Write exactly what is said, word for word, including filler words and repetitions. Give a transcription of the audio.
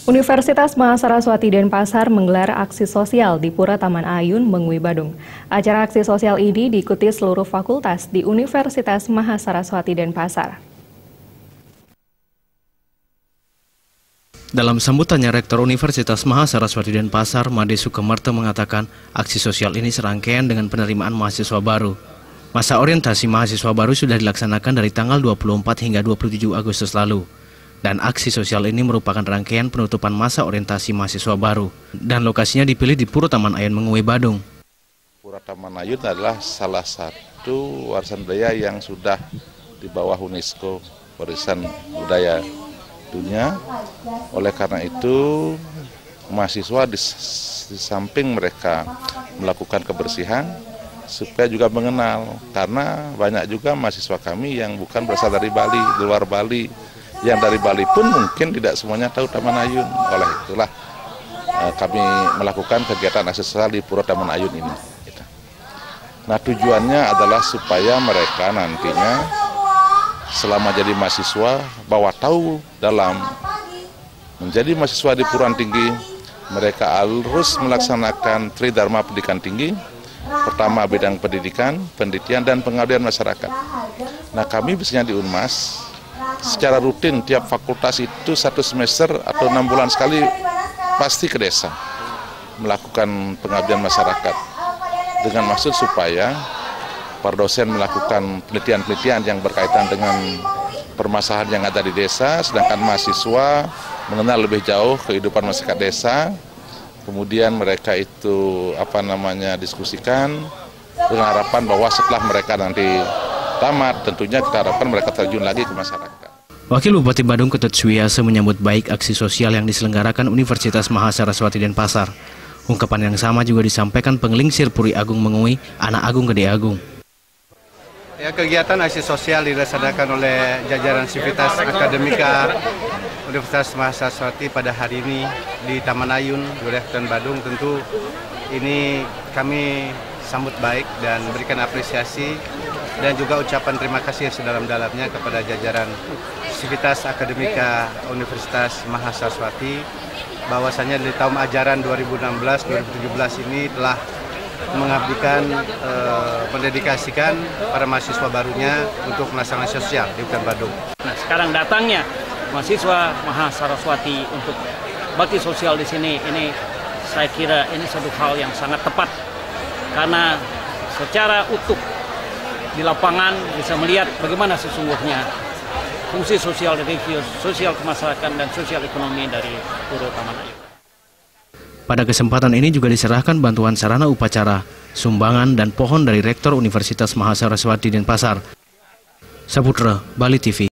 Universitas Mahasaraswati Denpasar menggelar aksi sosial di Pura Taman Ayun, Mengwi, Badung. Acara aksi sosial ini diikuti seluruh fakultas di Universitas Mahasaraswati Denpasar. Dalam sambutannya, Rektor Universitas Mahasaraswati Denpasar, Made Sukemarto, mengatakan aksi sosial ini serangkaian dengan penerimaan mahasiswa baru. Masa orientasi mahasiswa baru sudah dilaksanakan dari tanggal dua puluh empat hingga dua puluh tujuh Agustus lalu. Dan aksi sosial ini merupakan rangkaian penutupan masa orientasi mahasiswa baru. Dan lokasinya dipilih di Pura Taman Ayun, Mengwi, Badung. Pura Taman Ayun adalah salah satu warisan budaya yang sudah di bawah UNESCO, warisan budaya dunia. Oleh karena itu, mahasiswa di, di samping mereka melakukan kebersihan, supaya juga mengenal. Karena banyak juga mahasiswa kami yang bukan berasal dari Bali, di luar Bali. Yang dari Bali pun mungkin tidak semuanya tahu Taman Ayun. Oleh itulah eh, kami melakukan kegiatan aksi sosial di Pura Taman Ayun ini. Nah, tujuannya adalah supaya mereka nantinya selama jadi mahasiswa bahwa tahu dalam menjadi mahasiswa di perguruan tinggi mereka harus melaksanakan Tridharma Pendidikan Tinggi. Pertama, bidang pendidikan, penelitian, dan pengabdian masyarakat. Nah, kami biasanya di Unmas secara rutin tiap fakultas itu satu semester atau enam bulan sekali pasti ke desa melakukan pengabdian masyarakat dengan maksud supaya para dosen melakukan penelitian-penelitian yang berkaitan dengan permasalahan yang ada di desa, sedangkan mahasiswa mengenal lebih jauh kehidupan masyarakat desa. Kemudian mereka itu apa namanya diskusikan dengan harapan bahwa setelah mereka nanti tamat, tentunya kita harapkan mereka terjun lagi ke masyarakat. Wakil Bupati Badung Ketut Suwiyase menyambut baik aksi sosial yang diselenggarakan Universitas Mahasaraswati Denpasar. Ungkapan yang sama juga disampaikan Penglingsir Puri Agung Mengwi, Anak Agung Gede Agung. Ya, kegiatan aksi sosial dilaksanakan oleh jajaran Sivitas Akademika Universitas Mahasaraswati pada hari ini di Taman Ayun, wilayah Kepulauan Badung. Tentu ini kami sambut baik dan berikan apresiasi dan juga ucapan terima kasih sedalam-dalamnya kepada jajaran Sivitas Akademika Universitas Mahasaraswati bahwasanya di tahun ajaran dua ribu enam belas dua ribu tujuh belas ini telah mengabdikan, e, mendedikasikan para mahasiswa barunya untuk melaksanakan sosial di Kepulauan Badung. Nah, sekarang datangnya mahasiswa Mahasaraswati untuk bakti sosial di sini, ini saya kira ini satu hal yang sangat tepat karena secara utuh di lapangan bisa melihat bagaimana sesungguhnya fungsi sosial dari sosial kemasyarakatan dan sosial ekonomi dari Pura Taman Ayun. Pada kesempatan ini juga diserahkan bantuan sarana upacara, sumbangan dan pohon dari Rektor Universitas Mahasaraswati Denpasar. Saputra, Bali T V.